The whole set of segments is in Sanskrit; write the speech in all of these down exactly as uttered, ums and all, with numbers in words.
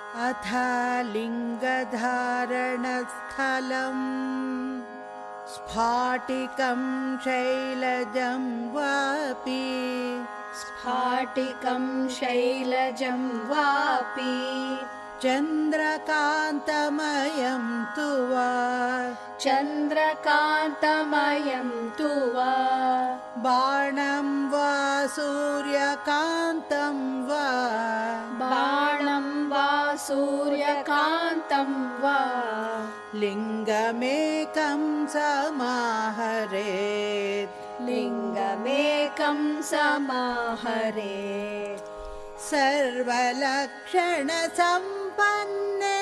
अथ लिङ्गधारणस्थलं स्फाटिकं शैलजं वापि स्फाटिकं शैलजं वापि चन्द्रकान्तमयं तु वा चन्द्रकान्तमयं तु वा बाणं वा सूर्यकान्तं वा बाणं वा सूर्यकान्तं वा लिङ्गमेकं समाहरेत् लिङ्गमेकं समाहरेत् सर्वलक्षणसम्पन्ने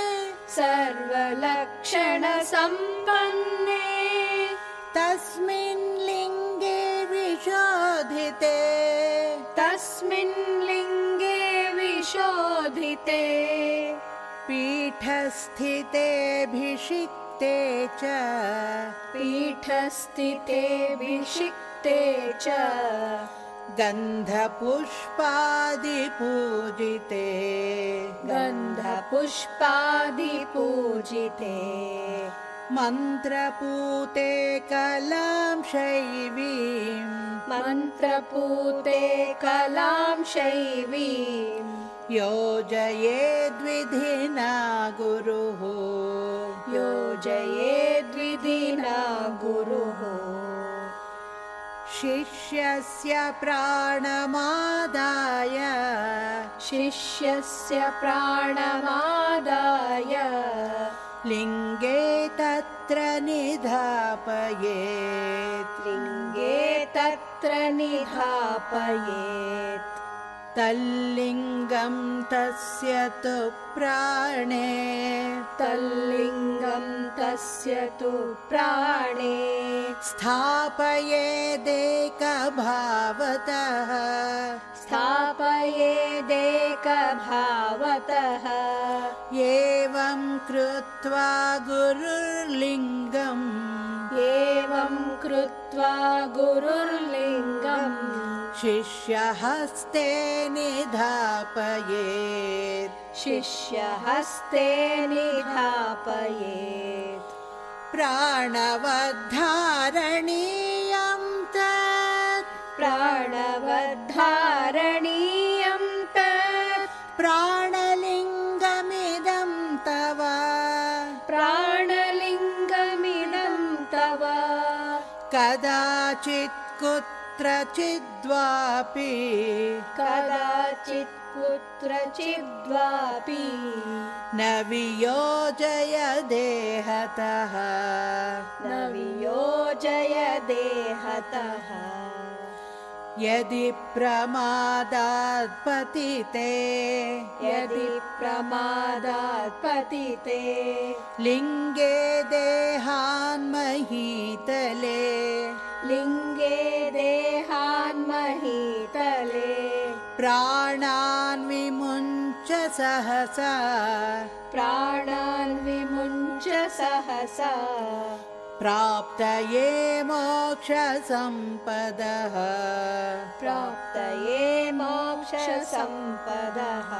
सर्वलक्षणसम्पन्ने तस्मिन् लिङ्गे विशोधिते तस्मिन् लिङ्गे विशोधिते पीठस्थितेऽभिषिक्ते च पीठस्थितेऽभिषिक्ते च गन्धपुष्पादिपूजिते गन्धपुष्पादिपूजिते मन्त्रपूते कलां शैवीं मन्त्रपूते कलां शैवीं योजयेद्विधिना गुरुः योजयेद्विधिना गुरुः शिष्यस्य प्राणमादाय शिष्यस्य प्राणमादाय लिङ्गे तत्र निधापयेत् लिङ्गे तत्र निधापयेत् तल्लिङ्गं तस्य तु प्राणे तल्लिङ्गं तस्य तु प्राणे स्थापयेदेकभावतः स्थापयेदेकभावतः एवं कृत्वा गुरुर्लिङ्गम् एवं कृत्वा गुरुर्लिङ्गम् शिष्यहस्ते निधापयेत् शिष्यहस्ते निधापयेत् प्राणवद्धारणीयं तत् प्राणवद्धारणीयं तत् प्राणलिङ्गमिदं तव प्राणलिङ्गमिदं तव कदाचित् कुत्रचिद्वापि कदाचित् कुत्रचिद्वापि न वियोजय देहतः न वियोजय देहतः यदि प्रमादात् पतिते यदि प्रमादात् पतिते लिङ्गे देहान्महीतले लिङ्गे देहान्महीतले प्राणान् विमुञ्च सहसा प्राणान् विमुञ्च सहसा प्राप्तये मोक्षसम्पदः प्राप्तये मोक्षसम्पदः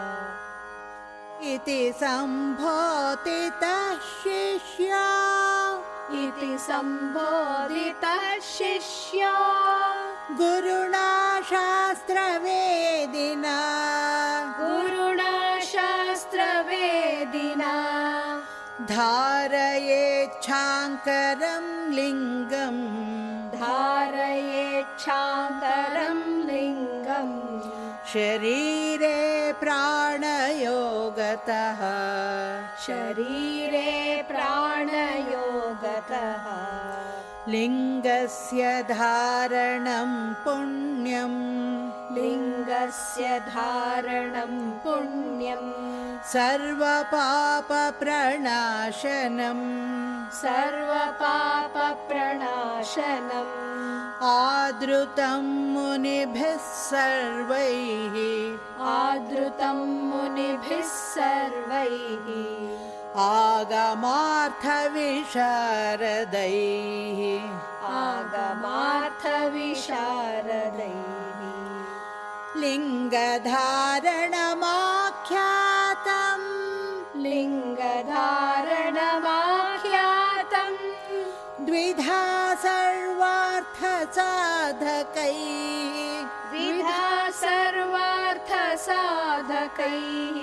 इति सम्बोधितः शिष्यो इति सम्बोधितः शिष्यो गुरुणा शास्त्रवेदिना गुरुणा शास्त्रवेदिना धारयेच्छाङ्करं लिङ्गम् धारयेच्छाङ्करं लिङ्गम् शरीरे प्राणयोगतः शरीरे प्राणयोगतः लिङ्गस्य धारणं पुण्यम् लिङ्गस्य धारणं पुण्यम् सर्वपापप्रणाशनम् सर्वपापप्रणाशनम् आदृतं मुनिभिः सर्वैः आदृतं मुनिभिः सर्वैः आगमार्थविशारदैः आगमार्थविशारदैः लिङ्गधारणमाख्याता सर्वार्थसाधकैः द्विधा सर्वार्थसाधकैः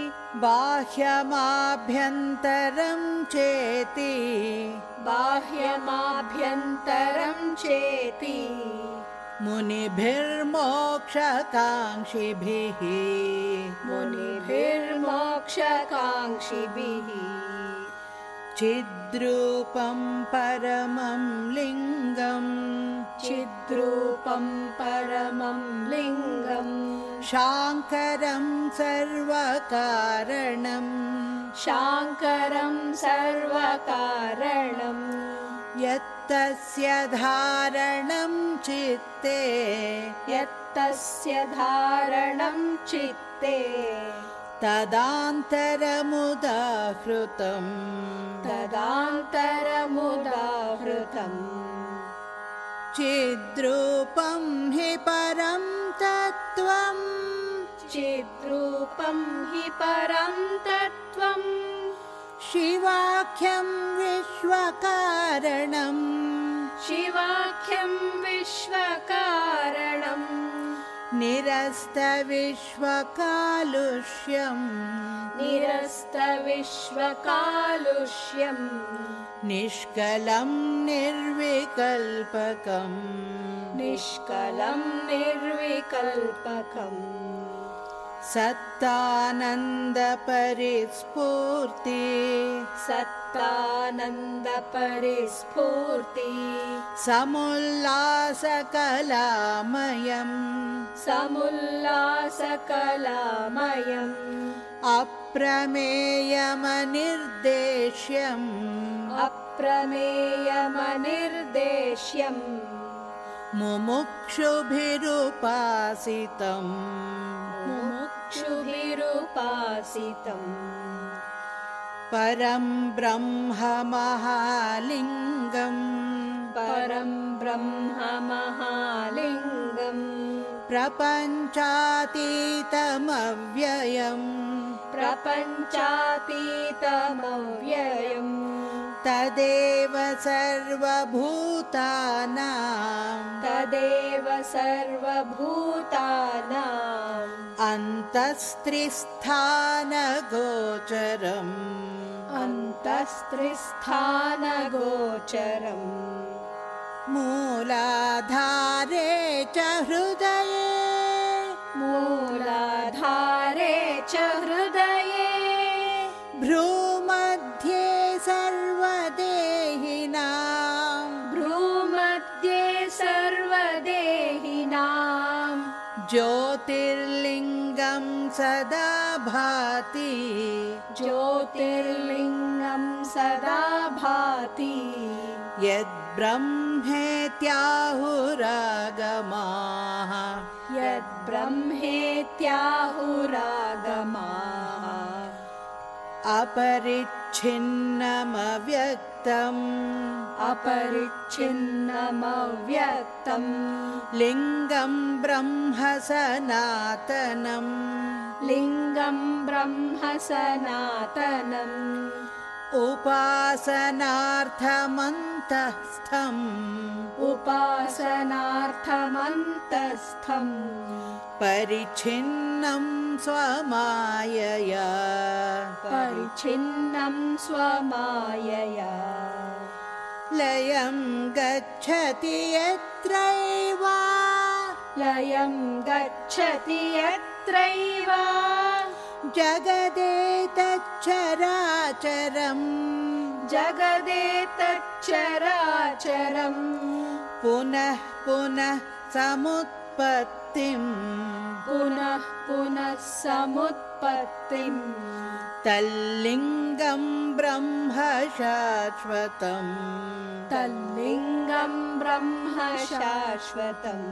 बाह्यमाभ्यन्तरं चेति बाह्यमाभ्यन्तरं चेति मुनिभिर्मोक्षकाङ्क्षिभिः मुनिभिर्मोक्षकाङ्क्षिभिः चिद्रूपं परमं लिङ्गम् चिद्रूपं परमं लिङ्गम् शाङ्करं सर्वकारणम् शाङ्करं सर्वकारणम् यत्तस्य धारणं चित्ते यत्तस्य धारणं चित्ते तदान्तरमुदाहृतम् तदान्तरमुदाहृतम् चिद्रूपं हि परं तत्त्वम् चिद्रूपं हि परं तत्त्वम् शिवाख्यं विश्वकारणम् शिवाख्यं विश्वकारणम् निरस्तविश्वकालुष्यम् निरस्तविश्वकालुष्यम् निष्कलं निर्विकल्पकम् निष्कलं निर्विकल्पकम् सत्तानन्दपरिस्फूर्ति सत्तानन्दपरिस्फूर्ति समुल्लासकलामयम् समुल्लासकलामयम् अप्रमेयमनिर्देश्यम् अप्रमेयमनिर्देश्यम् मुमुक्षुभिरुपासितम् मुमुक्षुभिरुपासितम् परं ब्रह्म महालिङ्गम् परं ब्रह्म महालिङ्गम् प्रपञ्चातीतमव्ययम् प्रपञ्चातीतमव्ययम् तदेव सर्वभूतानां तदेव सर्वभूतानाम् अन्तस्त्रिस्थानगोचरम् अन्तस्त्रिस्थानगोचरम् मूलाधारे च हृदये मूलाधारे च हृदये भ्रूमध्ये सर्वदेहिनां भ्रूमध्ये सर्वदेहिनां ज्योतिर्लिङ्गं सदा भाति ज्योतिर्लिङ्गं सदा भाति यद्ब्रह्मेत्याहुरागमाः यद्ब्रह्मेत्याहुरागमाः अपरिच्छिन्नमव्यक्तम् अपरिच्छिन्नमव्यक्तम् लिङ्गं ब्रह्म सनातनम् लिङ्गं ब्रह्म सनातनम् उपासनार्थमन्तस्थम् उपासनार्थमन्तस्थम् परिच्छिन्नं स्वमायया परिच्छिन्नं स्वमायया लयं गच्छति यत्रैव लयं गच्छति यत्रैव जगदेतच्चराचरम् जगदेतच्चराचरम् पुनः पुनः समुत्पत्तिम् पुनः पुनः समुत्पत्तिम् तल्लिङ्गं ब्रह्म शाश्वतम् तल्लिङ्गं ब्रह्म शाश्वतम्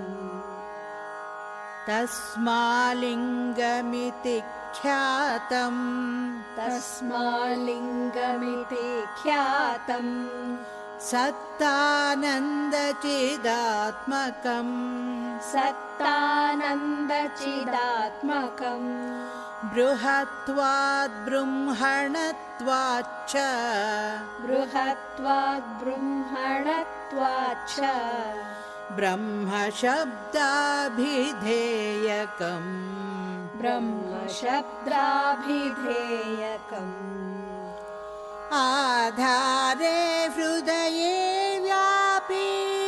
तस्मालिङ्गमिति ख्यातम् तस्मालिङ्गमिति ख्यातम् सत्तानन्दचिदात्मकम् सत्तानन्दचिदात्मकम् बृहत्वाद् बृंहणत्वाच्च बृहत्वाद् बृंहणत्वाच्च ब्रह्मशब्दाभिधेयकम् ब्रह्मशब्दाभिधेयकम् आधारे हृदये व्यापी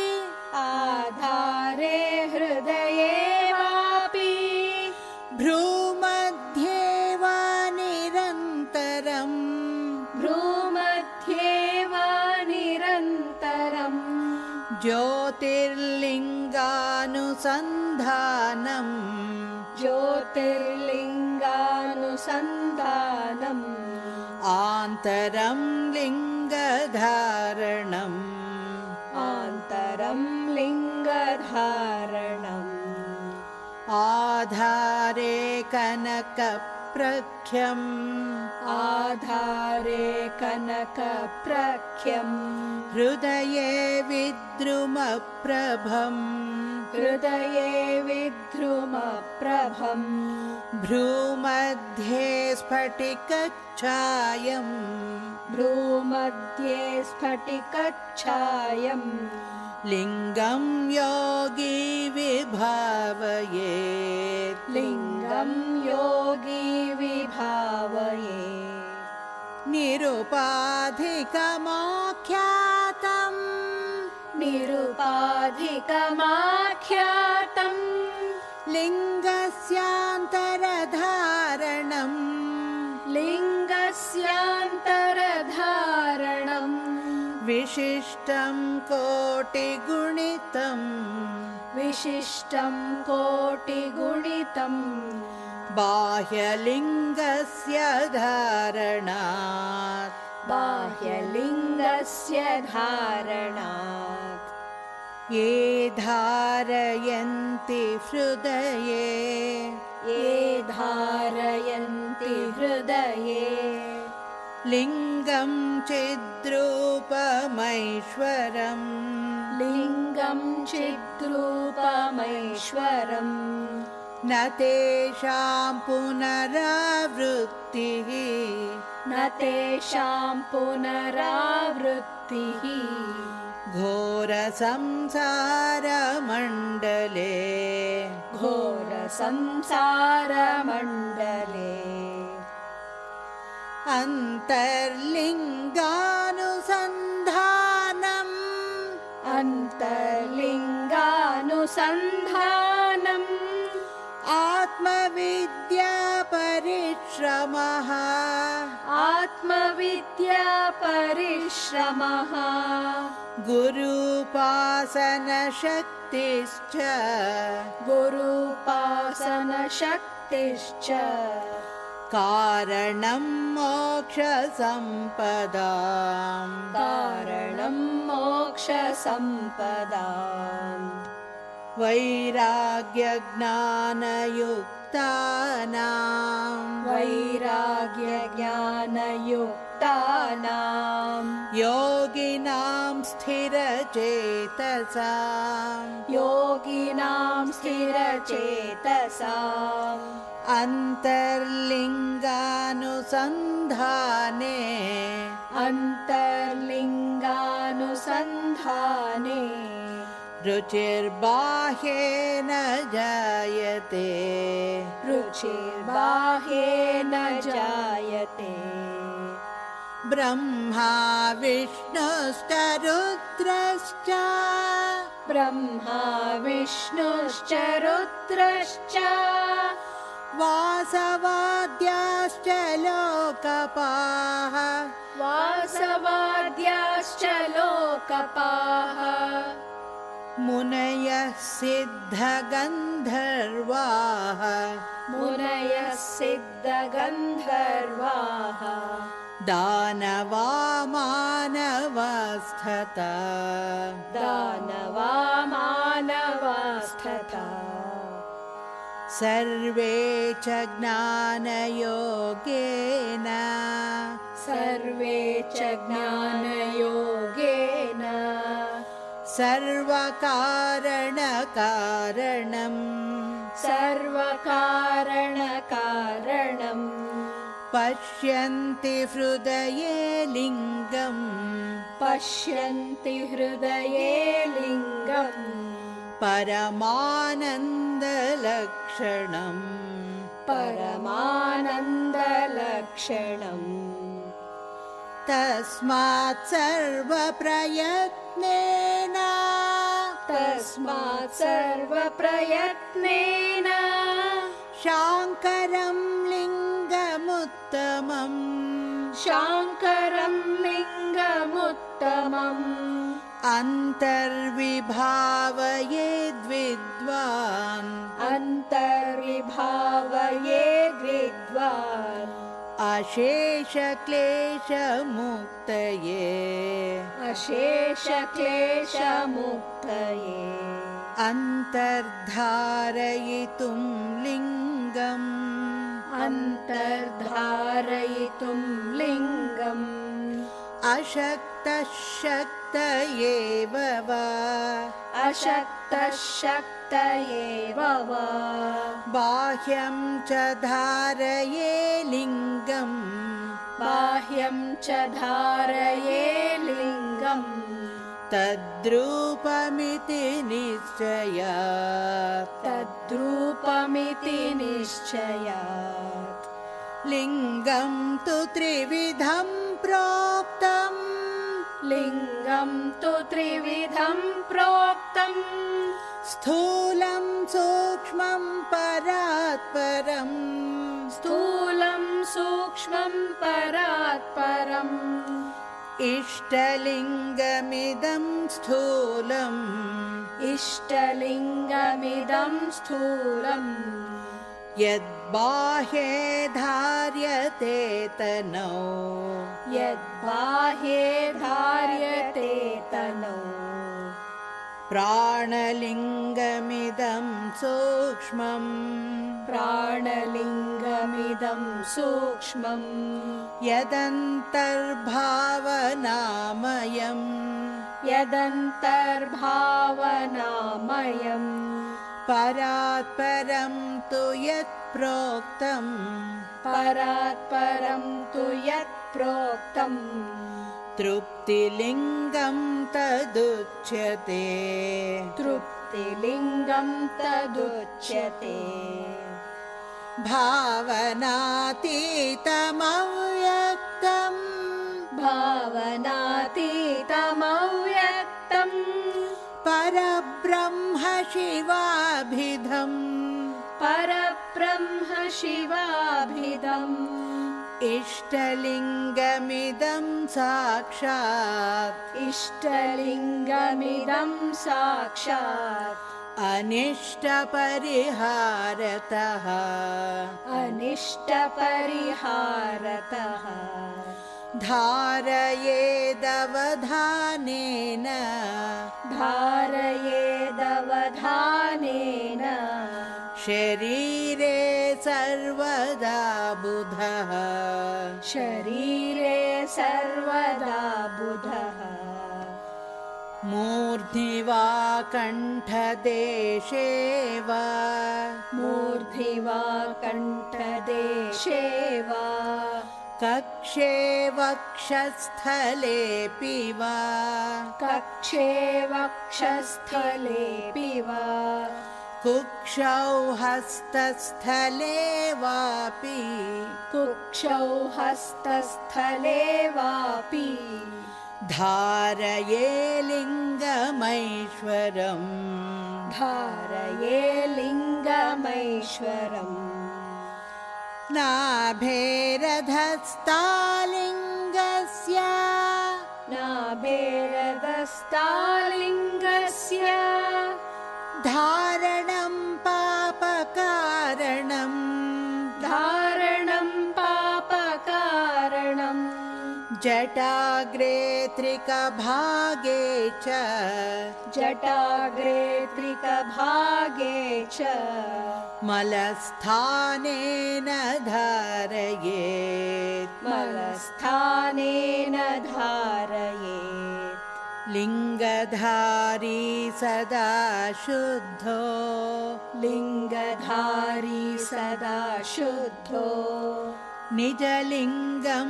आधारे हृदये वापि भ्रूमध्ये वा निरन्तरम् भ्रूमध्ये वा निरन्तरम् ज्योतिर्लिङ्गानुसन्धानम् ज्योतिर्लिङ्गानुसन्धानम् आन्तरं लिङ्गधारणम् आन्तरं लिङ्गधारणम् आधारे कनकप्रख्यम् आधारे कनकप्रख्यम् हृदये विद्रुमप्रभम् हृदये विद्रुमप्रभम् भ्रूमध्ये स्फटिकच्छायम् भ्रूमध्ये स्फटिकच्छायम् लिङ्गं योगी विभावयेत् लिङ्गं योगी विभावये निरुपाधिकमाख्यातम् निरुपाधिकमाख्यातम् लिङ्गस्यान्तरधारणम् लिङ्गस्यान्तरधारणम् विशिष्टं कोटिगुणितम् विशिष्टं कोटिगुणितम् बाह्यलिङ्गस्य धारणात् बाह्यलिङ्गस्य धारणात् ये धारयन्ति हृदये ये धारयन्ति हृदये लिङ्गं चिद्रूपमैश्वरम् लिङ्गं चिद्रूपमैश्वरम् न तेषां पुनरावृत्तिः न तेषां पुनरावृत्तिः घोरसंसारमण्डले घोरसंसारमण्डले अन्तर्लिङ्गानुसन्धानम् अन्तर्लिङ्गानुसन्धानम् आत्मविद्यापरिश्रमः आत्मविद्यापरिश्रमः गुरूपासनशक्तिश्च गुरूपासनशक्तिश्च कारणं मोक्षसम्पदाम् कारणं मोक्षसम्पदाम् वैराग्यज्ञानयुक्तानां वैराग्यज्ञानयुक्तानां योगिनां स्थिरचेतसां योगिनां स्थिरचेतसाम् अन्तर्लिङ्गानुसन्धाने अन्तर्लिङ्गानुसन्धाने रुचिर्बाह्येन जायते रुचिर्बाह्येन जायते ब्रह्मा विष्णुश्च रुद्रश्च ब्रह्मा विष्णुश्च रुद्रश्च वासवाद्याश्च लोकपाः वासवाद्याश्च लोकपाः मुनयः सिद्धगन्धर्वाः मुनयः सिद्धगन्धर्वाः दानवा मानवास्तथा दानवा मानवास्तथा सर्वे च ज्ञानयोगेन सर्वे च ज्ञानयोगेन सर्वकारणकारणम् सर्वकारणकारणम् पश्यन्ति हृदये लिङ्गम् पश्यन्ति हृदये लिङ्गम् परमानन्दलक्षणम् परमानन्दलक्षणम् तस्मात् सर्वप्रयत्नेन तस्मात् सर्वप्रयत्नेन शाङ्करं लिङ्गमुत्तमम् शाङ्करं लिङ्गमुत्तमम् अन्तर्विभावयेद्विद्वान् अन्तर्विभावयेद्विद्वान् अशेषक्लेशमुक्तये अशेषक्लेशमुक्तये अन्तर्धारयितुं लिङ्गम् अन्तर्धारयितुं लिङ्गम् अशक्तः शक्तयेव वा अशक्तः शक्त एव वा बाह्यं च धारये लिङ्गम् बाह्यं च धारये लिङ्गम् तद्रूपमिति निश्चयात् तद्रूपमिति निश्चयात् लिङ्गं तु त्रिविधं प्रोक्तम् लिङ्गं तु त्रिविधं प्रोक्तम् स्थूलं सूक्ष्मं परात् परम् स्थूलं सूक्ष्मं परात् परम् इष्टलिङ्गमिदं स्थूलम् इष्टलिङ्गमिदं स्थूलम् यद्बाह्ये धार्यते तनौ यद्बाह्ये धार्यते तनौ प्राणलिङ्गमिदं सूक्ष्मम् प्राणलिङ्गमिदं सूक्ष्मम् यदन्तर्भावनामयम् यदन्तर्भावनामयम् परात् परं तु यत् प्रोक्तम् परात् परं तु यत् प्रोक्तम् तृप्तिलिङ्गं तदुच्यते तृप्तिलिङ्गं तदुच्यते भावनातीतमव्यक्तम् भावनातीतमव्यक्तम् परब्रह्म शिवाभिधम् परब्रह्म शिवाभिधम् इष्टलिङ्गमिदं साक्षात् इष्टलिङ्गमिदं साक्षात् अनिष्टपरिहारतः अनिष्टपरिहारतः धारयेदवधानेन धारयेदवधानेन शरीरे सर्वदा बुधः शरीरे सर्वदा बुधः मूर्ध्नि वा कण्ठदेशे वा मूर्ध्नि वा कण्ठदेशे वा कक्षे वक्षस्थलेऽपि वा कक्षे वक्षस्थलेऽपि वा कुक्षौ हस्तस्थले वापि कुक्षौ हस्तस्थले वापि धारये लिङ्गमैश्वरम् धारये लिङ्गमैश्वरम् नाभेरधस्तालिङ्गस्य नाभेरधस्तालिङ्गस्य धारणं पापकारणम् धारणं पापकारणम् जटाग्रे त्रिकभागे च जटाग्रे त्रिकभागे च मलस्थानेन धारयेत् मलस्थानेन धारयेत् लिङ्गधारी सदा शुद्धो लिङ्गधारी सदा शुद्धो निजलिङ्गं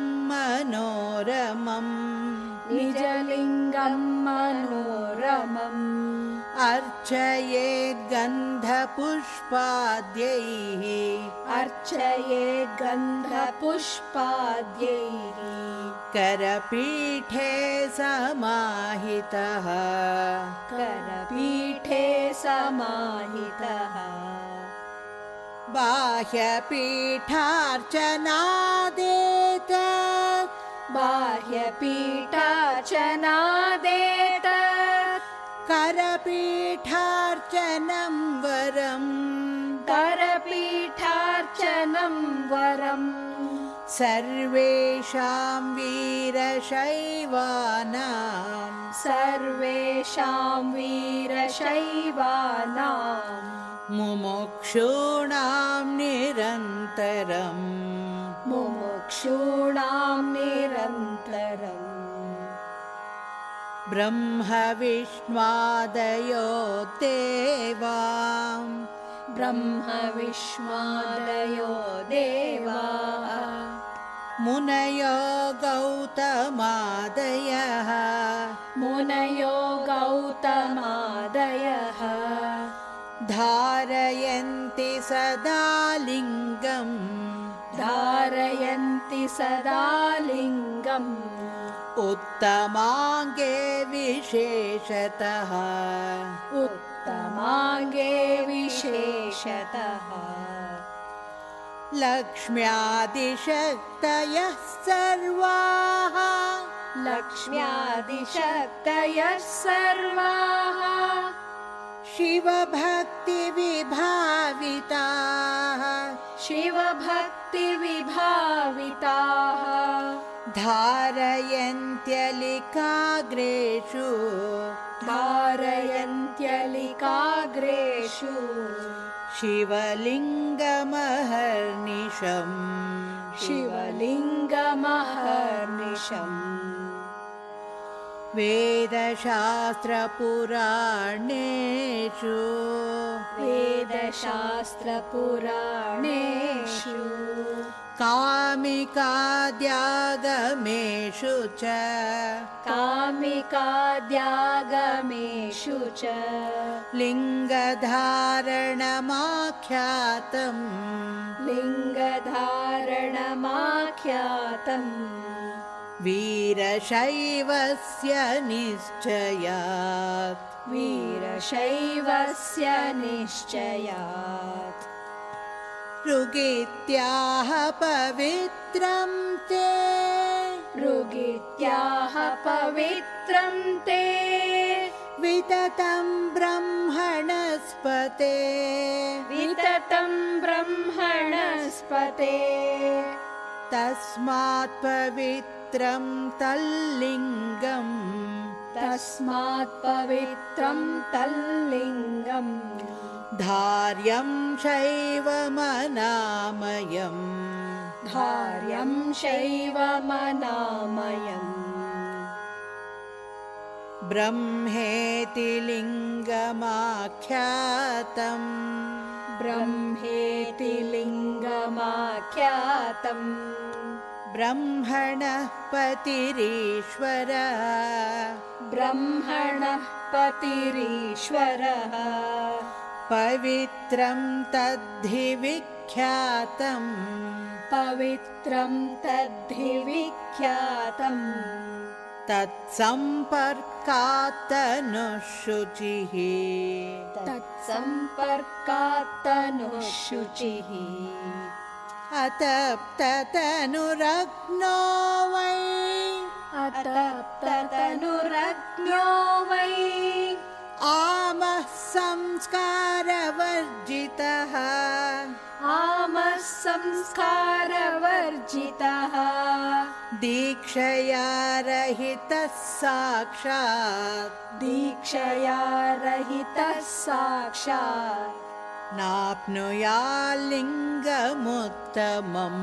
मनोरमम् निजलिङ्गं मनोरमम् अर्चयेद्गन्धपुष्पाद्यैः अर्चयेत् गन्धपुष्पाद्यैः करपीठे समाहितः करपीठे समाहितः बाह्यपीठार्चनादेतत् बाह्यपीठार्चनादेतत् करपीठार्चनं वरम् करपीठार्चनं वरम् सर्वेषां वीरशैवानां सर्वेषां वीरशैवानां मुमुक्षूणां निरन्तरम् मुमुक्षूणां निरन्तरम् ब्रह्मविष्णुवादयो देवाः ब्रह्मविष्मादयो देवाः मुनयो गौतमादयः मुनयो गौतमादयः धारयन्ति सदा लिङ्गम् धारयन्ति सदा लिङ्गम् उत्तमाङ्गे विशेषतः उत्तमाङ्गे विशेषतः लक्ष्म्यादिशक्तयः सर्वाः लक्ष्म्यादिशक्तयः सर्वाः शिवभक्तिविभाविताः शिवभक्तिविभाविताः धारयन्त्यलिकाग्रेषु धारयन्त्यलिकाग्रेषु शिवलिङ्गमहर्निशम् शिवलिङ्गमहर्निशम् वेदशास्त्रपुराणेषु वेदशास्त्रपुराणेषु कामिकाद्यागमेषु च कामिकाद्यागमेषु च लिङ्गधारणमाख्यातम् लिङ्गधारणमाख्यातम् वीरशैवस्य निश्चयात् वीरशैवस्य निश्चयात् ऋगित्याह पवित्रं ते ऋगित्याह पवित्रं ते विततं ब्रह्मणस्पते विततं ब्रह्मणस्पते तस्मात् पवित्रं तल्लिङ्गम् तस्मात् पवित्रं तल्लिङ्गम् धार्यं शैवमनामयम् धार्यं शैवमनामयम् ब्रह्मेति लिङ्गमाख्यातम् ब्रह्मेति लिङ्गमाख्यातम् ब्रह्मणः पतिरीश्वरः ब्रह्मणः पतिरीश्वरः पवित्रं तद्धि विख्यातम् पवित्रं तद्धि विख्यातम् तत्सम्पर्कात्तनुः शुचिः तत्सम्पर्कात्तनुः शुचिः अतप्ततनुरग्नो वै अतप्ततनुरग्नो वै आमः संस्कारवर्जितः आमः संस्कारवर्जितः दीक्षया रहितः साक्षात् दीक्षया रहितः साक्षात् नाप्नुयाल्लिङ्गमुत्तमम्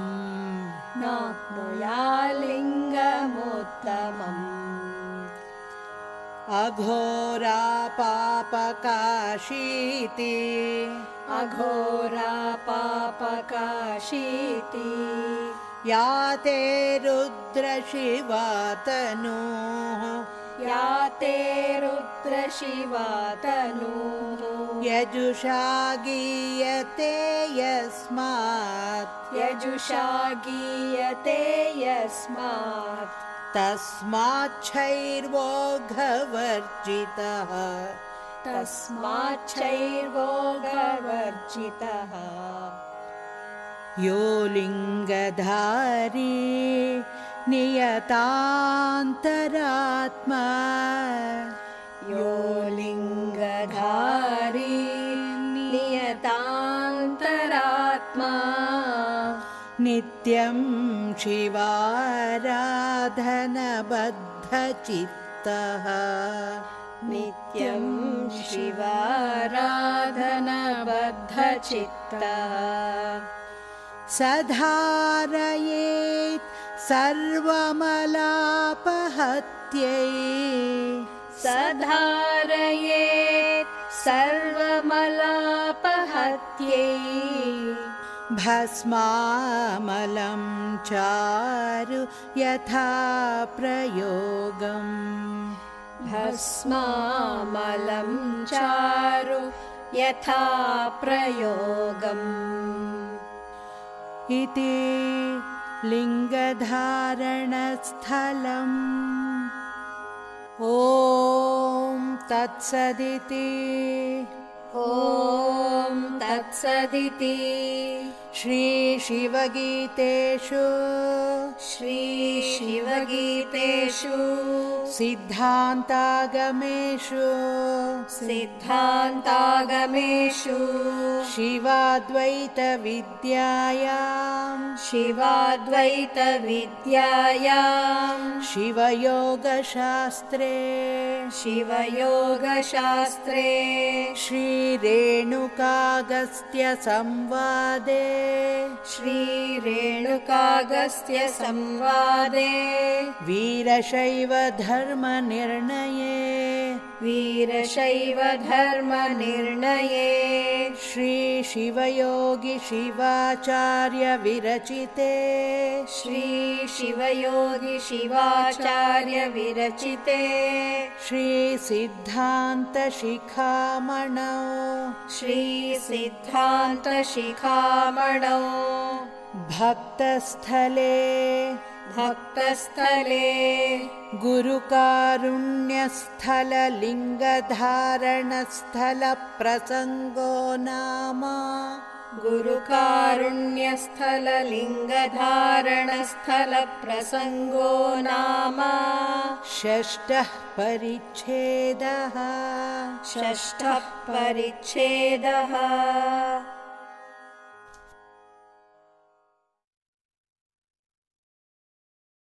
नाप्नुयाल्लिङ्गमुत्तमम् अघोरापापकाशीति अघोरापापकाशीति या ते रुद्रशिवा तनुः या ते रुद्रशिवा तनूः यजुषा गीयते यस्मात् यजुषा गीयते यस्मात् तस्माच्छैर्वोघवर्जितः तस्माच्छैर्वोघवर्जितः यो लिङ्गधारी नियतान्तरात्मा यो लिङ्गधारी नियतान्तरात्मा नित्यं शिवाराधनबद्धचित्तः नित्यं शिवाराधनबद्धचित्तः सधारयेत् सर्वमलापहत्यै सधारयेत् सर्वमलापहत्यै भस्मामलं चारु यथा प्रयोगम् भस्मामलं चारु यथा प्रयोगम् इति लिङ्गधारणस्थलम् ॐ तत्सदिति ॐ तत्सदिति श्रीशिवगीतेषु श्रीशिवगीतेषु सिद्धान्तागमेषु सिद्धान्तागमेषु शिवाद्वैतविद्यायां शिवाद्वैतविद्यायां शिवयोगशास्त्रे शिवयोगशास्त्रे श्रीरेणुकागस्त्यसंवादे श्रीरेणुकागस्त्यसंवादे वीरशैवधर्मनिर्णये वीरशैवधर्मनिर्णये श्रीशिवयोगी शिवाचार्य विरचिते श्रीशिवयोगी शिवाचार्य विरचिते श्रीसिद्धान्तशिखामणौ श्रीसिद्धान्तशिखामणौ भक्तस्थले भक्तस्थले गुरुकारुण्यस्थललिङ्गधारणस्थलप्रसङ्गो नाम गुरुकारुण्यस्थललिङ्गधारणस्थलप्रसङ्गो नाम षष्ठः परिच्छेदः षष्ठः परिच्छेदः।